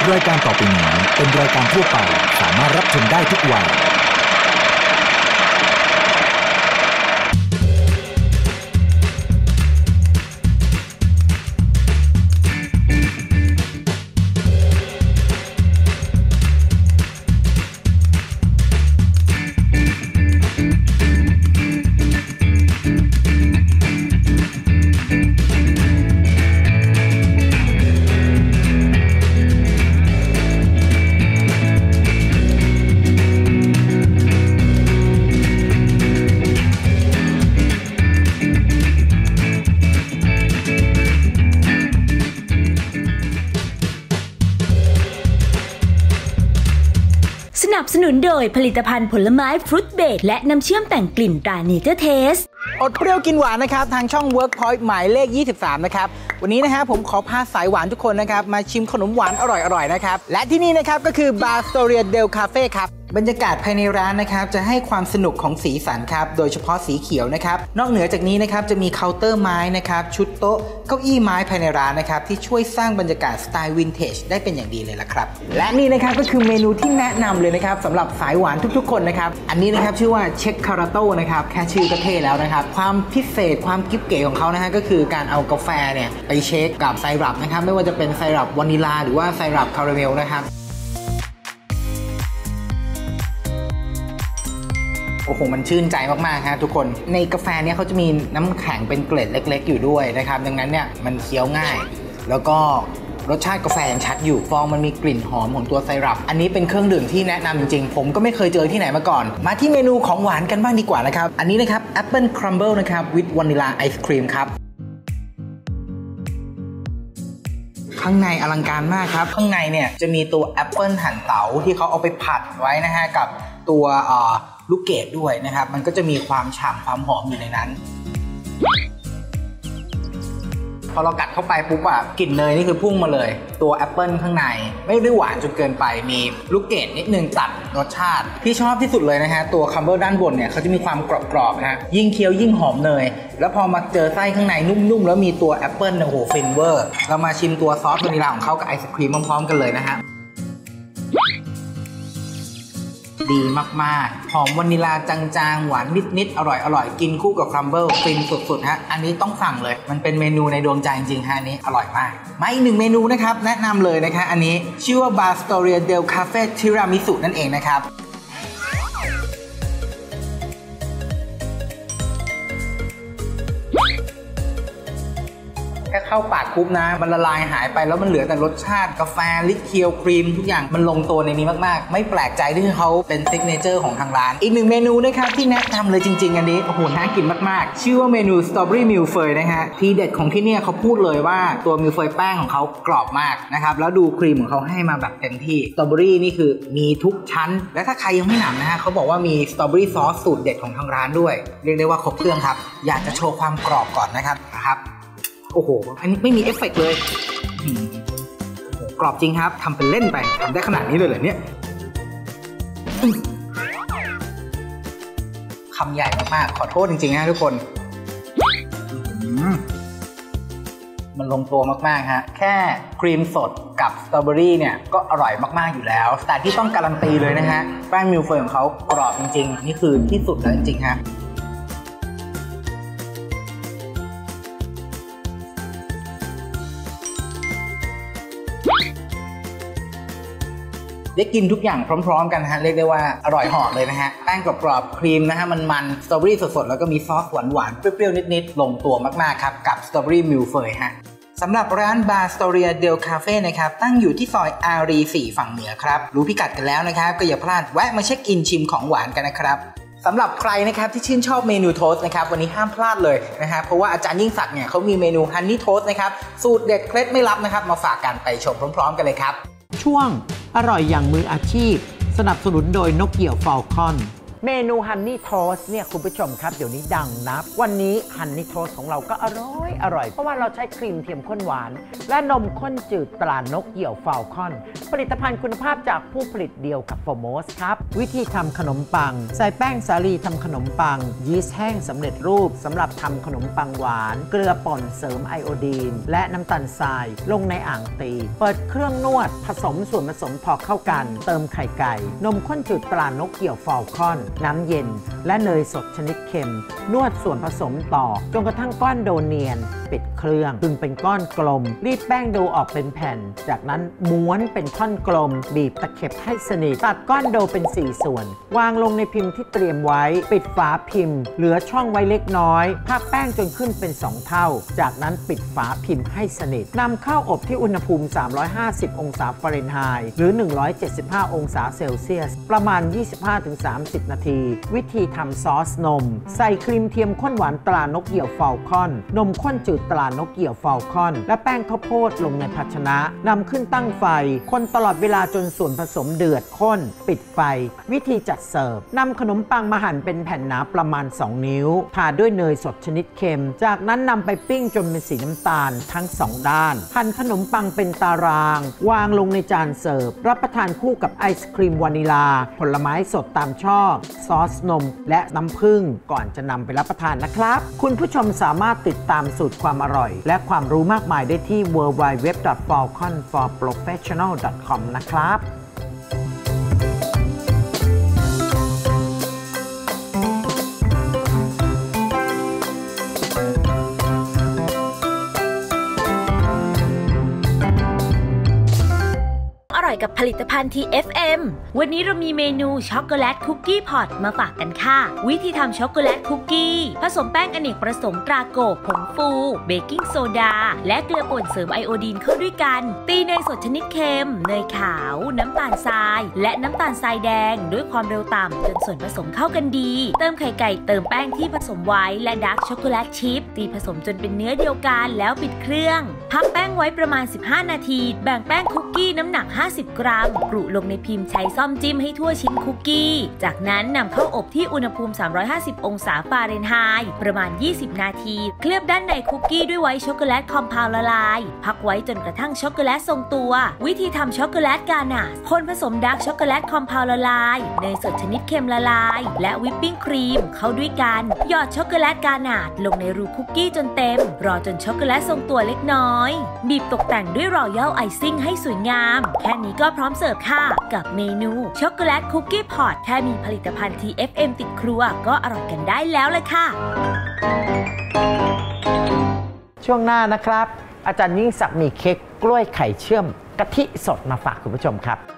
รายการต่อไปนี้เป็นรายการทั่วไปสามารถรับชมได้ทุกวัยสนับสนุนโดยผลิตภัณฑ์ผลไม้ฟรุตเบรดและน้ำเชื่อมแต่งกลิ่นตราเนเจอร์เทสอดเปรี้ยวกินหวานนะครับทางช่อง Workpoint หมายเลข 23 นะครับวันนี้นะครับผมขอพาสายหวานทุกคนนะครับมาชิมขนมหวานอร่อยๆนะครับและที่นี่นะครับก็คือ Bastoria del Cafe ครับบรรยากาศภายในร้านนะครับจะให้ความสนุกของสีสันครับโดยเฉพาะสีเขียวนะครับนอกเหนือจากนี้นะครับจะมีเคาน์เตอร์ไม้นะครับชุดโต๊ะเก้าอี้ไม้ภายในร้านนะครับที่ช่วยสร้างบรรยากาศสไตล์วินเทจได้เป็นอย่างดีเลยล่ะครับและนี่นะครับก็คือเมนูที่แนะนำเลยนะครับสำหรับสายหวานทุกๆคนนะครับอันนี้นะครับชื่อว่าเช็คคาราโต้นะครับแค่ชื่อก็เท่แล้วนะครับความพิเศษความกิ๊บเก๋ของเขานะฮะก็คือการเอากาแฟเนี่ยไปเชคกับไซรัปนะครับไม่ว่าจะเป็นไซรัปวานิลาหรือว่าไซรัปคาราเมลนะครับโอ้โหมันชื่นใจมากๆครับทุกคนในกาแฟเนี่ยเขาจะมีน้ำแข็งเป็นเกล็ดเล็กๆอยู่ด้วยนะครับดังนั้นเนี่ยมันเคี้ยวง่ายแล้วก็รสชาติกาแฟยังชัดอยู่ฟองมันมีกลิ่นหอมของตัวไซรัปอันนี้เป็นเครื่องดื่มที่แนะนำจริงๆผมก็ไม่เคยเจอที่ไหนมาก่อนมาที่เมนูของหวานกันบ้างดีกว่านะครับอันนี้นะครับแอปเปิลครัมเบิลนะครับวิดวานิลาไอศครีมครับข้างในอลังการมากครับข้างในเนี่ยจะมีตัวแอปเปิลหั่นเต๋าที่เขาเอาไปผัดไว้นะฮะกับตัวลูกเกดด้วยนะครับมันก็จะมีความฉ่ำความหอมอยู่ในนั้นพอเรากัดเข้าไปปุ๊บอะกลิ่นเนยนี่คือพุ่งมาเลยตัวแอปเปิลข้างในไม่ได้หวานจนเกินไปมีลูกเกดนิดนึงตัดรสชาติที่ชอบที่สุดเลยนะฮะตัวคัมเบิลด้านบนเนี่ยเขาจะมีความกรอบๆนะฮะยิ่งเคี้ยวยิ่งหอมเนยแล้วพอมาเจอไส้ข้างในนุ่มๆแล้วมีตัวแอปเปิลโอ้โหฟินเวอร์เรามาชิมตัวซอสวานิลาของเขากับไอศครีมพร้อมๆกันเลยนะฮะดีมากๆหอมวานิลาจางๆหวานนิดๆอร่อยๆกินคู่กับครัมเบิลฟินสุดๆฮะอันนี้ต้องสั่งเลยมันเป็นเมนูในดวงใจจริงๆฮะอันนี้อร่อยมากมาอีกหนึ่งเมนูนะครับแนะนำเลยนะคะอันนี้ชื่อว่า Bastoria del Cafe Tiramisu นั่นเองนะครับแค่เข้าปากคุบนะมันละลายหายไปแล้วมันเหลือแต่รสชาติกาแฟลิเคียวครีมทุกอย่างมันลงตัวในนี้มากๆไม่แปลกใจที่เขาเป็นซิกเนเจอร์ของทางร้านอีกหนึ่งเมนูนะครับที่แนะนำเลยจริงๆอันนี้โอ้โหน่ากินมากๆชื่อว่าเมนูสตรอเบอรี่มิลเฟยนะฮะทีเด็ดของที่นี่เขาพูดเลยว่าตัวมิลเฟยแป้งของเขากรอบมากนะครับแล้วดูครีมของเขาให้มาแบบเต็มที่สตรอเบอรี่นี่คือมีทุกชั้นและถ้าใครยังไม่หนำนะฮะเขาบอกว่ามีสตรอเบอรี่ซอสสูตรเด็ดของทางร้านด้วยเรียกได้ว่าครบเครื่องครับอยากจะโชว์ความกรอบก่อนนะครับโอ้โหอันนี้ไม่มีเอฟเฟกต์เลยกรอบจริงครับทำเป็นเล่นไปทำได้ขนาดนี้เลยเหรอเนี่ยคำใหญ่มากๆขอโทษจริงๆนะทุกคนมันลงตัวมากๆฮะแค่ครีมสดกับสตรอเบอรี่เนี่ยก็อร่อยมากๆอยู่แล้วแต่ที่ต้องการันตีเลยนะฮะแป้งมิลเฟยของเขากรอบจริงๆนี่คือที่สุดแล้วจริงๆฮะได้กินทุกอย่างพร้อมๆกันฮะเรียกได้ว่าอร่อยเหาะเลยนะฮะแป้งกรอบๆครีมนะฮะมันสตรอเบอรี่สดๆแล้วก็มีซอสหวานๆเปรี้ยวๆนิดๆลงตัวมากๆครับกับสตรอเบอรี่มิลเฟยฮะสำหรับร้าน Bastoria del Cafe นะครับตั้งอยู่ที่ซอยอารี 4 ฝั่งเหนือครับรู้พิกัดกันแล้วนะครับก็อย่าพลาดแวะมาเช็คอินชิมของหวานกันนะครับสำหรับใครนะครับที่ชื่นชอบเมนูโทสต์นะครับวันนี้ห้ามพลาดเลยนะฮะเพราะว่าอาจารย์ยิ่งศักดิ์เนี่ยเขามีเมนูฮันนี่โทสต์นะครับสูตรเด็ดเคล็ดไม่ลับนะครับมาฝากกันไปชมพร้อมๆกันเลยครับช่วงอร่อยอย่างมืออาชีพสนับสนุนโดยนกเหยี่ยวฟอลคอนเมนูฮันนี่โทสต์เนี่ยคุณผู้ชมครับเดี๋ยวนี้ดังนับวันนี้ฮันนี่โทสต์ของเราก็อร่อยเพราะว่าเราใช้ครีมเทียมข้นหวานและนมข้นจืดตรานกเหยี่ยวฟาลคอนผลิตภัณฑ์คุณภาพจากผู้ผลิตเดียวกับโฟโมสครับวิธีทำขนมปังใส่แป้งสาลีทำขนมปังยีสต์แห้งสำเร็จรูปสำหรับทำขนมปังหวานเกลือป่นเสริมไอโอดีนและน้ำตาลทรายลงในอ่างตีเปิดเครื่องนวดผสมส่วนผสมพอเข้ากันเติมไข่ไก่นมข้นจืดตรานกเหยี่ยวฟาลคอนน้ำเย็นและเนยสดชนิดเค็มนวดส่วนผสมต่อจนกระทั่งก้อนโดเนียนปิดเครื่องดึงเป็นก้อนกลมรีดแป้งโดออกเป็นแผ่นจากนั้นม้วนเป็นท่อนกลมบีบตะเข็บให้สนิทตัดก้อนโดเป็น4ส่วนวางลงในพิมพ์ที่เตรียมไว้ปิดฝาพิมพ์เหลือช่องไว้เล็กน้อยพักแป้งจนขึ้นเป็น2เท่าจากนั้นปิดฝาพิมพ์ให้สนิทนำเข้าอบที่อุณหภูมิ350องศาฟาเรนไฮต์หรือ175องศาเซลเซียสประมาณ 25-30 นาทีวิธีทำซอสนมใส่ครีมเทียมข้นหวานตรานกเหยี่ยวฟาลคอนนมข้นจืดตรานกเหยี่ยวฟาลคอนและแป้งข้าวโพดลงในภาชนะนำขึ้นตั้งไฟคนตลอดเวลาจนส่วนผสมเดือดข้นปิดไฟวิธีจัดเสิร์ฟนำขนมปังมาหั่นเป็นแผ่นหนาประมาณ2นิ้วทาด้วยเนยสดชนิดเค็มจากนั้นนำไปปิ้งจนเป็นสีน้ำตาลทั้ง2ด้านหั่นขนมปังเป็นตารางวางลงในจานเสิร์ฟรับประทานคู่กับไอศครีมวานิลาผลไม้สดตามชอบซอสนมและน้ำผึ้งก่อนจะนำไปรับประทานนะครับคุณผู้ชมสามารถติดตามสูตรความอร่อยและความรู้มากมายได้ที่ www.falconforprofessional.com นะครับอร่อยกับผลิตภัณฑ์ TFM วันนี้เรามีเมนูช็อกโกแลตคุกกี้พอตมาฝากกันค่ะวิธีทำช็อกโกแลตคุกกี้ผสมแป้งอเนกประสงค์ตราโกบผงฟูเบกกิ้งโซดาและเกลือป่นเสริมไอโอดีนเข้าด้วยกันตีเนยสดชนิดเค็มเนยขาวน้ำตาลทรายและน้ำตาลทรายแดงด้วยความเร็วต่ำจนส่วนผสมเข้ากันดีเติมไข่ไก่เติมแป้งที่ผสมไว้และดาร์กช็อกโกแลตชิพตีผสมจนเป็นเนื้อเดียวกันแล้วปิดเครื่องพักแป้งไว้ประมาณ15นาทีแบ่งแป้งคุกกี้น้ำหนัก50 กรัมกรุลงในพิมพ์ใช้ซ่อมจิ้มให้ทั่วชิ้นคุกกี้จากนั้นนำเข้าอบที่อุณหภูมิ350องศาฟาเรนไฮต์ประมาณ20นาทีเคลือบด้านในคุกกี้ด้วยไวท์ช็อกโกแลตคอมเพลละลายพักไว้จนกระทั่งช็อกโกแลตทรงตัววิธีทำช็อกโกแลตกานาชคนผสมดาร์กช็อกโกแลตคอมเพลละลายเนยสดชนิดเค็มละลายและวิปปิ้งครีมเข้าด้วยกันหยอดช็อกโกแลตกานาชลงในรูคุกกี้จนเต็มรอจนช็อกโกแลตทรงตัวเล็กน้อยบีบตกแต่งด้วยรอยัลไอซิ่งให้สวยงามแค่นี้ก็พร้อมเสิร์ฟค่ะกับเมนูช็อกโกแลตคุกกี้พอตแค่มีผลิตภัณฑ์ TFM ติดครัวก็อร่อยกันได้แล้วเลยค่ะช่วงหน้านะครับอาจารย์ยิ่งศักดิ์มีเค้กกล้วยไข่เชื่อมกะทิสดมาฝากคุณผู้ชมครับ